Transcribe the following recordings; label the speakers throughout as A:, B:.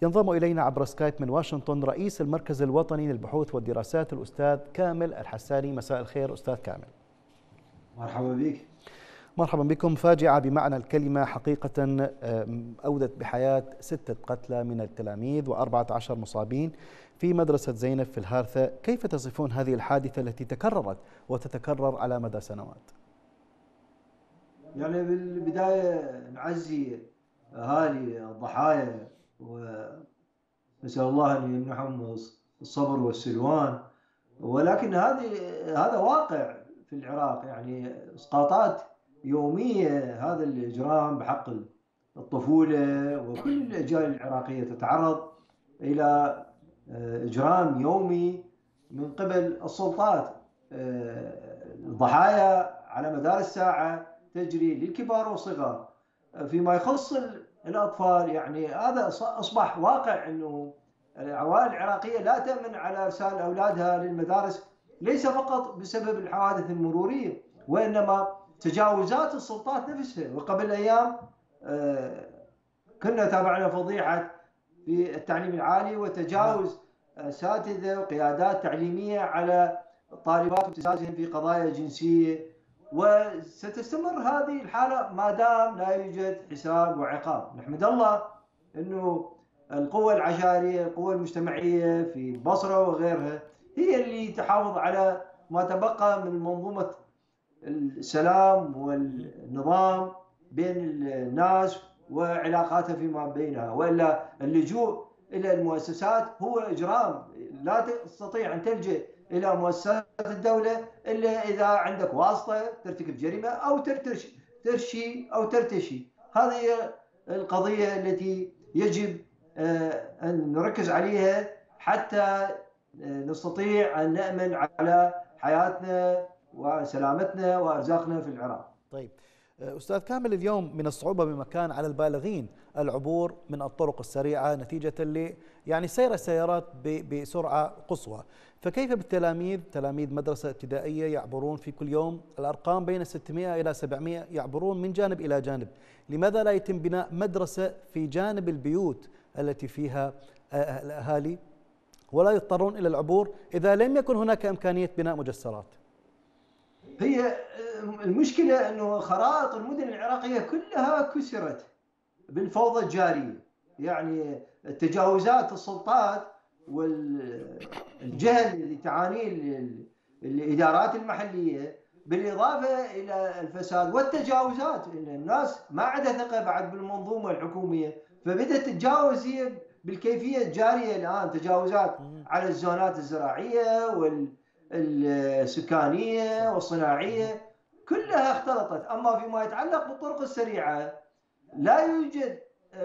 A: ينضم إلينا عبر سكايب من واشنطن رئيس المركز الوطني للبحوث والدراسات الأستاذ كامل الحساني. مساء الخير أستاذ كامل.
B: مرحبا بك.
A: مرحبا بكم. فاجعة بمعنى الكلمة حقيقة أودت بحياة 6 قتلى من التلاميذ و14 مصابين في مدرسة زينب في الهارثة. كيف تصفون هذه الحادثة التي تكررت وتتكرر على مدى سنوات؟
B: يعني بالبداية نعزي أهالي الضحايا ونسأل الله أن يمنحهم الصبر والسلوان، ولكن هذا واقع في العراق، يعني إسقاطات يومية. هذا الإجرام بحق الطفولة، وكل الأجيال العراقية تتعرض إلى إجرام يومي من قبل السلطات. الضحايا على مدار الساعة تجري للكبار والصغار. فيما يخص الأطفال، يعني هذا أصبح واقع، أنه العوائل العراقية لا تأمن على إرسال أولادها للمدارس، ليس فقط بسبب الحوادث المرورية، وإنما تجاوزات السلطات نفسها. وقبل أيام كنا تابعنا فضيحة في التعليم العالي وتجاوز أساتذة وقيادات تعليمية على الطالبات وابتزازهم في قضايا جنسية، وستستمر هذه الحالة ما دام لا يوجد حساب وعقاب. نحمد الله أنه القوى العشائرية، القوى المجتمعية في البصرة وغيرها، هي اللي تحافظ على ما تبقى من منظومة السلام والنظام بين الناس وعلاقاتها فيما بينها، وإلا اللجوء إلى المؤسسات هو إجرام. لا تستطيع أن تلجأ إلى مؤسسات الدولة إلا إذا عندك واسطة ترتكب جريمة أو ترشي أو ترتشي. هذه هي القضية التي يجب أن نركز عليها حتى نستطيع أن نأمن على حياتنا وسلامتنا وأرزاقنا في العراق.
A: طيب أستاذ كامل، اليوم من الصعوبة بمكان على البالغين العبور من الطرق السريعة نتيجة يعني سير السيارات بسرعة قصوى، فكيف بالتلاميذ، تلاميذ مدرسة ابتدائية يعبرون في كل يوم الأرقام بين 600 إلى 700 يعبرون من جانب إلى جانب؟ لماذا لا يتم بناء مدرسة في جانب البيوت التي فيها الأهالي ولا يضطرون إلى العبور إذا لم يكن هناك إمكانية بناء مجسرات؟
B: هي المشكلة أنه خرائط المدن العراقية كلها كسرت بالفوضى الجارية، يعني تجاوزات السلطات والجهل الذي تعانيه الإدارات المحلية، بالإضافة إلى الفساد والتجاوزات. إن الناس ما عندها ثقة بعد بالمنظومة الحكومية، فبدأت تتجاوز هي بالكيفية الجارية الآن، تجاوزات على الزونات الزراعية والسكانية والصناعية كلها اختلطت. أما فيما يتعلق بالطرق السريعة لا يوجد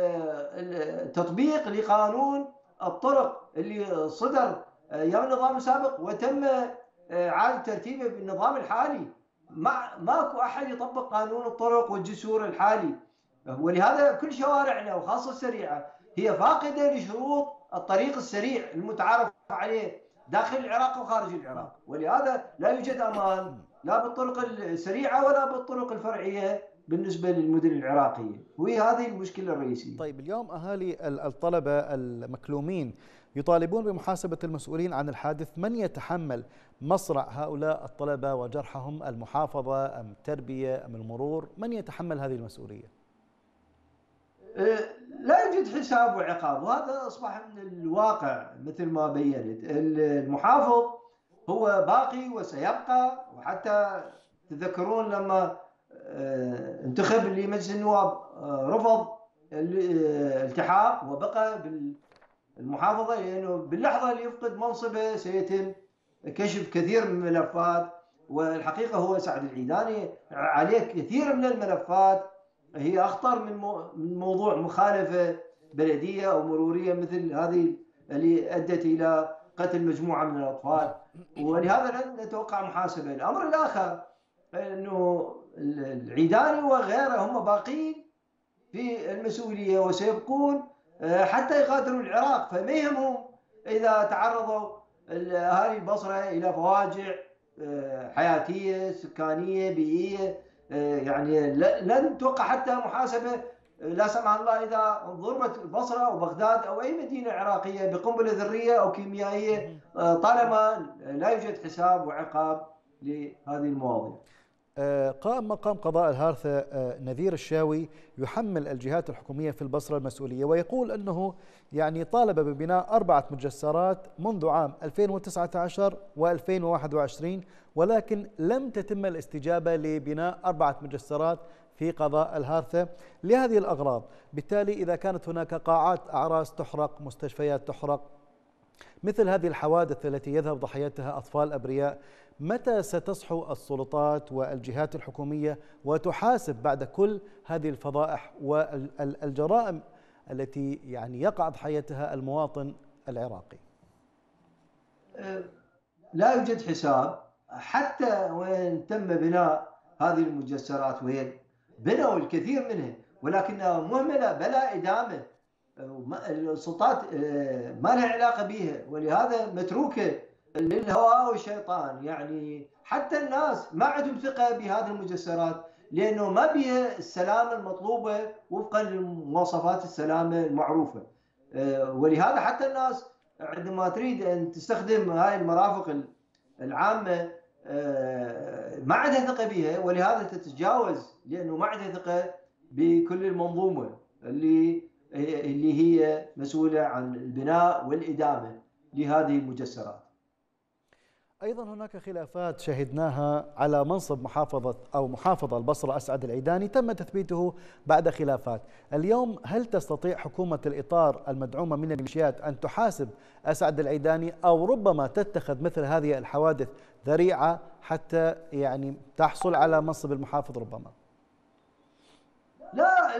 B: تطبيق لقانون الطرق اللي صدر ايام النظام السابق وتم اعاده ترتيبه بالنظام الحالي. ماكو احد يطبق قانون الطرق والجسور الحالي، ولهذا كل شوارعنا وخاصه السريعه هي فاقده لشروط الطريق السريع المتعارف عليه داخل العراق وخارج العراق، ولهذا لا يوجد امان لا بالطرق السريعه ولا بالطرق الفرعيه بالنسبة للمدن العراقية، وهي هذه المشكلة الرئيسية.
A: طيب اليوم أهالي الطلبة المكلومين يطالبون بمحاسبة المسؤولين عن الحادث. من يتحمل مصرع هؤلاء الطلبة وجرحهم؟ المحافظة أم التربية أم المرور؟ من يتحمل هذه المسؤولية؟
B: لا يوجد حساب وعقاب، وهذا أصبح من الواقع مثل ما بينت. المحافظ هو باقي وسيبقى، وحتى تذكرون لما انتخب لمجلس النواب رفض الالتحاق وبقى بالمحافظة، لأنه باللحظة اللي يفقد منصبه سيتم كشف كثير من الملفات. والحقيقة هو سعد العيداني عليه كثير من الملفات هي أخطر من موضوع مخالفة بلدية أو مرورية مثل هذه اللي أدت إلى قتل مجموعة من الأطفال، ولهذا لن نتوقع محاسبة. الأمر الآخر أنه العيداني وغيره هم باقين في المسؤولية وسيبقون حتى يغادروا العراق، فما يهمهم إذا تعرضوا أهالي البصرة إلى فواجع حياتية سكانية بيئية. يعني لن نتوقع حتى محاسبة لا سمح الله إذا ضربت البصرة أو بغداد أو أي مدينة عراقية بقنبلة ذرية أو كيميائية، طالما لا يوجد حساب وعقاب لهذه المواضيع.
A: قام مقام قضاء الهارثة نذير الشاوي يحمل الجهات الحكومية في البصرة المسؤولية، ويقول أنه يعني طالب ببناء 4 مجسرات منذ عام 2019 و2021، ولكن لم تتم الاستجابة لبناء 4 مجسرات في قضاء الهارثة لهذه الأغراض. بالتالي إذا كانت هناك قاعات أعراس تحرق، مستشفيات تحرق، مثل هذه الحوادث التي يذهب ضحيتها أطفال أبرياء، متى ستصحو السلطات والجهات الحكومية وتحاسب بعد كل هذه الفضائح والجرائم التي يعني يقع ضحيتها المواطن العراقي؟
B: لا يوجد حساب، حتى وين تم بناء هذه المجسرات، وين بنوا الكثير منها ولكنها مهملة بلا إدامة. السلطات ما لها علاقة بها، ولهذا متروكة للهواء والشيطان. يعني حتى الناس ما عندهم ثقة بهذه المجسرات، لأنه ما بها السلامة المطلوبة وفقا لمواصفات السلامة المعروفة. ولهذا حتى الناس عندما تريد أن تستخدم هاي المرافق العامة ما عندها ثقة بها، ولهذا تتجاوز، لأنه ما عندها ثقة بكل المنظومة اللي هي مسؤولة عن البناء والإدامة لهذه المجسرات.
A: أيضا هناك خلافات شهدناها على منصب محافظة البصرة أسعد العيداني، تم تثبيته بعد خلافات. اليوم هل تستطيع حكومة الإطار المدعومة من الميليشيات أن تحاسب أسعد العيداني، أو ربما تتخذ مثل هذه الحوادث ذريعة حتى يعني تحصل على منصب المحافظ ربما؟
B: لا،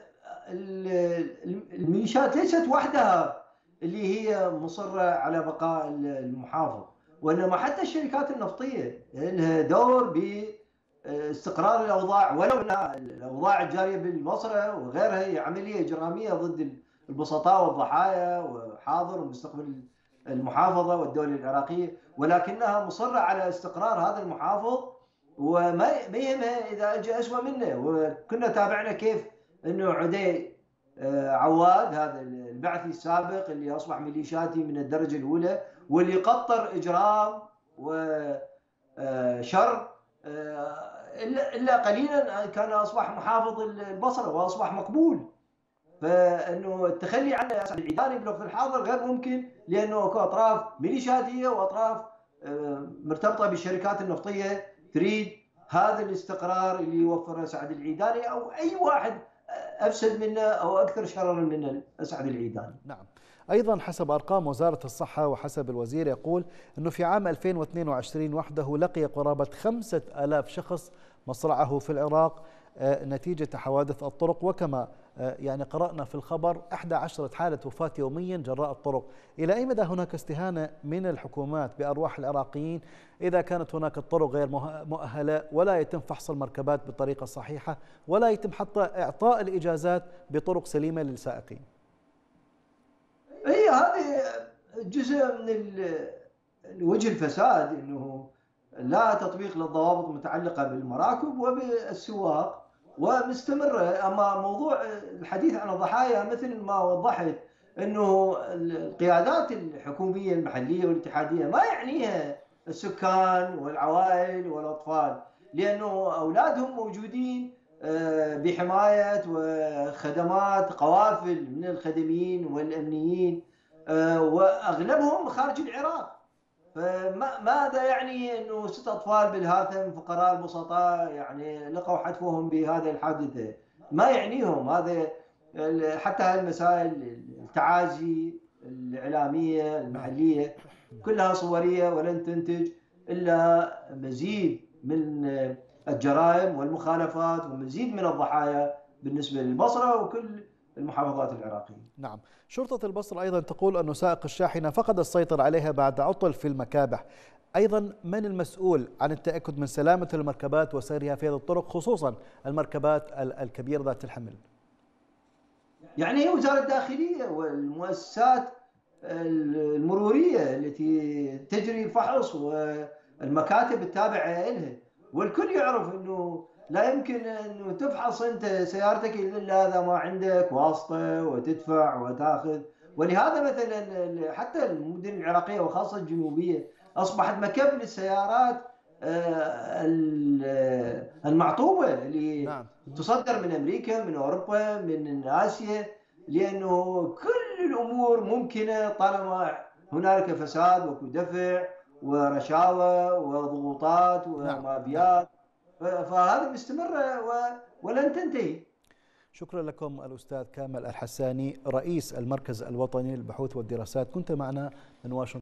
B: الميليشيات ليست وحدها اللي هي مصرة على بقاء المحافظ، وإنما حتى الشركات النفطية لها دور باستقرار الأوضاع، ولو أن الأوضاع الجارية بالبصرة وغيرها هي عملية إجرامية ضد البسطاء والضحايا وحاضر ومستقبل المحافظة والدولة العراقية، ولكنها مصرة على استقرار هذا المحافظ، وما يهمها إذا أجى أسوأ منه. وكنا تابعنا كيف أنه عدي عواد هذا البعثي السابق اللي أصبح ميليشياتي من الدرجة الأولى، واللي قطر إجرام وشر، إلا قليلا كان أصبح محافظ البصرة وأصبح مقبول. فإنه التخلي عنه أسعد العيداني بالوقت الحاضر غير ممكن، لأنه أكو أطراف ميليشياتية وأطراف مرتبطة بالشركات النفطية تريد هذا الاستقرار اللي يوفره أسعد العيداني أو أي واحد أفسد منه أو أكثر شررا من أسعد العيداني.
A: نعم. أيضا حسب أرقام وزارة الصحة وحسب الوزير يقول أنه في عام 2022 وحده لقي قرابة 5000 شخص مصرعه في العراق نتيجة حوادث الطرق، وكما يعني قرأنا في الخبر 11 حالة وفاة يوميا جراء الطرق. إلى أي مدى هناك استهانة من الحكومات بأرواح العراقيين إذا كانت هناك الطرق غير مؤهلة، ولا يتم فحص المركبات بالطريقة الصحيحة، ولا يتم حتى إعطاء الإجازات بطرق سليمة للسائقين؟
B: هي هذه جزء من وجه الفساد، انه لا تطبيق للضوابط المتعلقه بالمراكب وبالسواق ومستمره. اما موضوع الحديث عن الضحايا مثل ما وضحت، انه القيادات الحكوميه المحليه والاتحاديه ما يعنيها السكان والعوائل والاطفال، لانه اولادهم موجودين بحمايه وخدمات قوافل من الخدميين والامنيين، واغلبهم خارج العراق. فماذا يعني انه 6 اطفال بالهاثم فقراء البسطاء يعني لقوا حتفهم بهذه الحادثه؟ ما يعنيهم هذا. حتى هالمسائل التعازي الاعلاميه المحليه كلها صوريه ولن تنتج الا مزيد من الجرائم والمخالفات ومزيد من الضحايا بالنسبه للبصره وكل المحافظات العراقيه.
A: نعم. شرطة البصرة أيضا تقول أن سائق الشاحنة فقد السيطرة عليها بعد عطل في المكابح. أيضا من المسؤول عن التأكد من سلامة المركبات وسيرها في هذه الطرق، خصوصا المركبات الكبيرة ذات الحمل؟
B: يعني هي وزارة الداخلية والمؤسسات المرورية التي تجري الفحص والمكاتب التابعة لها، والكل يعرف أنه لا يمكن انه تفحص انت سيارتك الا اذا ما عندك واسطه وتدفع وتاخذ. ولهذا مثلا حتى المدن العراقيه وخاصه الجنوبيه اصبحت مكب للسيارات المعطوبه اللي
A: نعم.
B: تصدر من امريكا، من اوروبا، من اسيا، لانه كل الامور ممكنه طالما هنالك فساد ودفع ورشاوى وضغوطات
A: نعم. نعم.
B: ومافيات. فهذه مستمرة ولن تنتهي.
A: شكرا لكم الأستاذ كامل الحساني رئيس المركز الوطني للبحوث والدراسات، كنت معنا من واشنطن.